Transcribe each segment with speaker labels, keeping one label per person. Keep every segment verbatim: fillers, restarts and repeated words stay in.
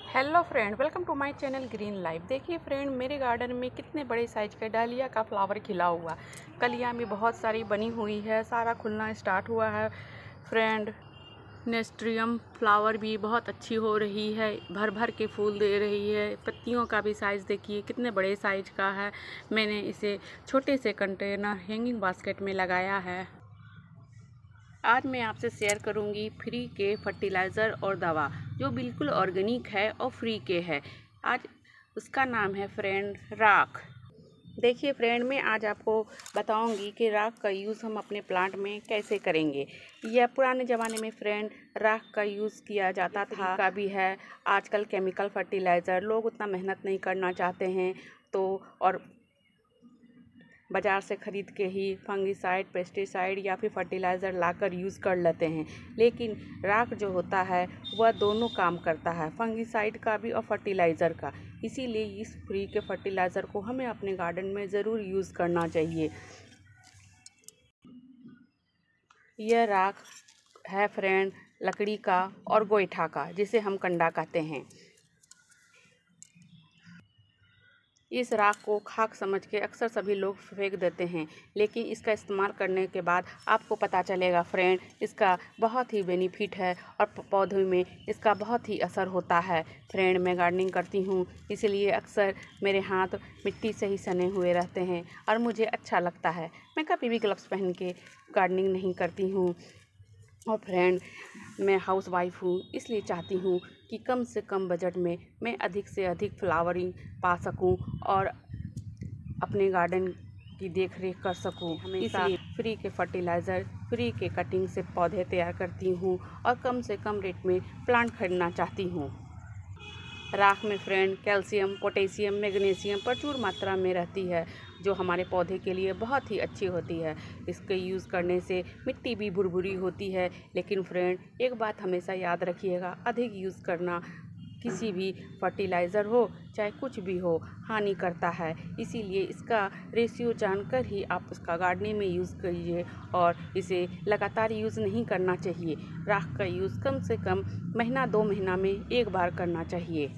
Speaker 1: Hello friend, welcome to my channel green life. देखिए friend, मेरे garden में कितने बड़े साइज का डालिया का फ्लावर खिला हुआ। कलियां भी बहुत सारी बनी हुई है, सारा खुलना स्टार्ट हुआ है फ्रेंड। नेस्ट्रियम फ्लावर भी बहुत अच्छी हो रही है, भर भर के फूल दे रही है। पत्तियों का भी साइज़ देखिए कितने बड़े साइज का है। मैंने इसे छोटे से कंटेनर हैंगिंग बास्केट में लगाया है। आज मैं आपसे शेयर करूंगी फ्री के फर्टिलाइज़र और दवा जो बिल्कुल ऑर्गेनिक है और फ्री के है। आज उसका नाम है फ्रेंड राख। देखिए फ्रेंड, मैं आज आपको बताऊंगी कि राख का यूज़ हम अपने प्लांट में कैसे करेंगे। यह पुराने ज़माने में फ्रेंड राख का यूज़ किया जाता था का भी है। आजकल केमिकल फर्टिलाइज़र लोग उतना मेहनत नहीं करना चाहते हैं, तो और बाज़ार से ख़रीद के ही फंगिसाइड, पेस्टिसाइड या फिर फर्टिलाइज़र लाकर यूज़ कर लेते हैं। लेकिन राख जो होता है वह दोनों काम करता है, फंगिसाइड का भी और फर्टिलाइज़र का। इसीलिए इस फ्री के फर्टिलाइज़र को हमें अपने गार्डन में ज़रूर यूज़ करना चाहिए। यह राख है फ्रेंड लकड़ी का और गोईठा का, जिसे हम कंडा कहते हैं। इस राख को खाक समझ के अक्सर सभी लोग फेंक देते हैं, लेकिन इसका इस्तेमाल करने के बाद आपको पता चलेगा फ्रेंड इसका बहुत ही बेनिफिट है और पौधों में इसका बहुत ही असर होता है। फ्रेंड, मैं गार्डनिंग करती हूँ, इसलिए अक्सर मेरे हाथ मिट्टी से ही सने हुए रहते हैं और मुझे अच्छा लगता है। मैं कभी भी ग्लव्स पहन के गार्डनिंग नहीं करती हूँ। और फ्रेंड, मैं हाउस वाइफ हूँ, इसलिए चाहती हूँ कि कम से कम बजट में मैं अधिक से अधिक फ्लावरिंग पा सकूँ और अपने गार्डन की देख रेख कर सकूँ। हमेशा फ्री के फर्टिलाइज़र, फ्री के कटिंग से पौधे तैयार करती हूँ और कम से कम रेट में प्लांट खरीदना चाहती हूँ। राख में फ्रेंड कैल्शियम, पोटेशियम, मैग्नीशियम प्रचुर मात्रा में रहती है, जो हमारे पौधे के लिए बहुत ही अच्छी होती है। इसके यूज़ करने से मिट्टी भी भुरभुरी होती है। लेकिन फ्रेंड, एक बात हमेशा याद रखिएगा, अधिक यूज़ करना किसी भी फर्टिलाइज़र हो चाहे कुछ भी हो हानि करता है। इसीलिए इसका रेशियो जानकर ही आप इसका गार्डनिंग में यूज़ करिए और इसे लगातार यूज़ नहीं करना चाहिए। राख का यूज़ कम से कम महीना दो महीना में एक बार करना चाहिए।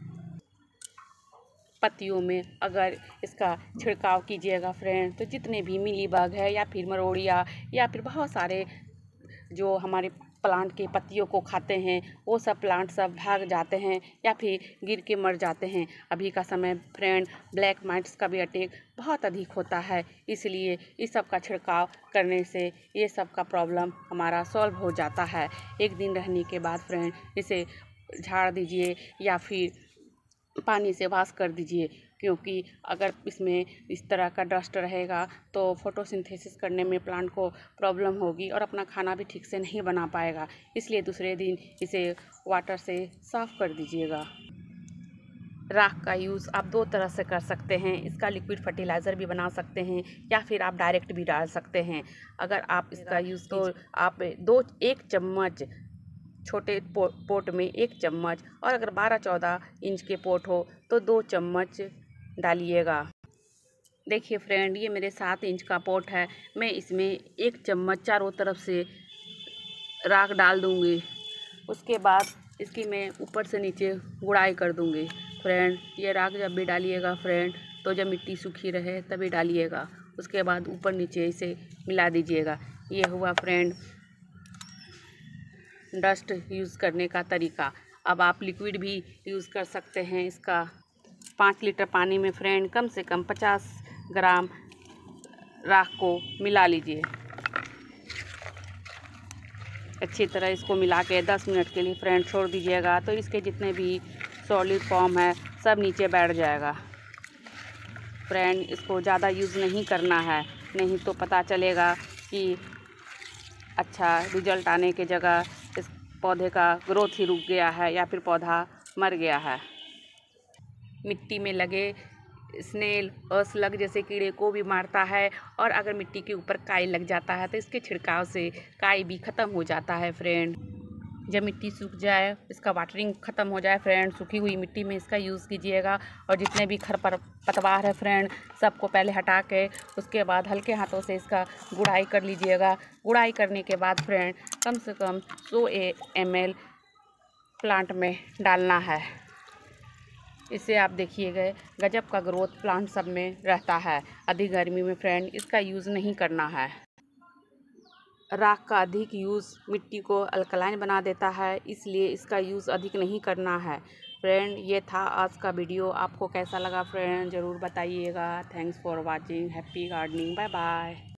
Speaker 1: पत्तियों में अगर इसका छिड़काव कीजिएगा फ्रेंड, तो जितने भी मिलीबग है या फिर मरोड़िया या फिर बहुत सारे जो हमारे प्लांट के पत्तियों को खाते हैं, वो सब प्लांट सब भाग जाते हैं या फिर गिर के मर जाते हैं। अभी का समय फ्रेंड ब्लैक माइट्स का भी अटैक बहुत अधिक होता है, इसलिए इस सब का छिड़काव करने से ये सब का प्रॉब्लम हमारा सॉल्व हो जाता है। एक दिन रहने के बाद फ्रेंड इसे झाड़ दीजिए या फिर पानी से वॉश कर दीजिए, क्योंकि अगर इसमें इस तरह का डस्ट रहेगा तो फोटोसिंथेसिस करने में प्लांट को प्रॉब्लम होगी और अपना खाना भी ठीक से नहीं बना पाएगा। इसलिए दूसरे दिन इसे वाटर से साफ़ कर दीजिएगा। राख का यूज़ आप दो तरह से कर सकते हैं, इसका लिक्विड फर्टिलाइज़र भी बना सकते हैं या फिर आप डायरेक्ट भी डाल सकते हैं। अगर आप इसका यूज़ तो आप दो एक चम्मच छोटे पो, पोट में एक चम्मच, और अगर बारह चौदह इंच के पोट हो तो दो चम्मच डालिएगा। देखिए फ्रेंड, ये मेरे सात इंच का पोट है, मैं इसमें एक चम्मच चारों तरफ से राख डाल दूंगी। उसके बाद इसकी मैं ऊपर से नीचे गुड़ाई कर दूंगी। फ्रेंड, ये राख जब भी डालिएगा फ्रेंड, तो जब मिट्टी सूखी रहे तभी डालिएगा। उसके बाद ऊपर नीचे इसे मिला दीजिएगा। ये हुआ फ्रेंड डस्ट यूज़ करने का तरीका। अब आप लिक्विड भी यूज़ कर सकते हैं। इसका पाँच लीटर पानी में फ्रेंड कम से कम पचास ग्राम राख को मिला लीजिए। अच्छी तरह इसको मिला के दस मिनट के लिए फ्रेंड छोड़ दीजिएगा, तो इसके जितने भी सॉलिड फॉर्म है सब नीचे बैठ जाएगा। फ्रेंड, इसको ज़्यादा यूज़ नहीं करना है, नहीं तो पता चलेगा कि अच्छा रिजल्ट आने के जगह इस पौधे का ग्रोथ ही रुक गया है या फिर पौधा मर गया है। मिट्टी में लगे स्नेल और स्लग जैसे कीड़े को भी मारता है, और अगर मिट्टी के ऊपर काई लग जाता है तो इसके छिड़काव से काई भी ख़त्म हो जाता है। फ्रेंड, जब मिट्टी सूख जाए, इसका वाटरिंग ख़त्म हो जाए फ्रेंड, सूखी हुई मिट्टी में इसका यूज़ कीजिएगा। और जितने भी खरपतवार है फ्रेंड, सबको पहले हटा के उसके बाद हल्के हाथों से इसका गुड़ाई कर लीजिएगा। गुड़ाई करने के बाद फ्रेंड कम से कम सौ एम एल प्लांट में डालना है। इससे आप देखिएगा गजब का ग्रोथ प्लांट सब में रहता है। अधिक गर्मी में फ्रेंड इसका यूज़ नहीं करना है। राख का अधिक यूज़ मिट्टी को अल्कलाइन बना देता है, इसलिए इसका यूज़ अधिक नहीं करना है। फ्रेंड ये था आज का वीडियो। आपको कैसा लगा फ्रेंड ज़रूर बताइएगा। Thanks for watching. Happy gardening. Bye bye.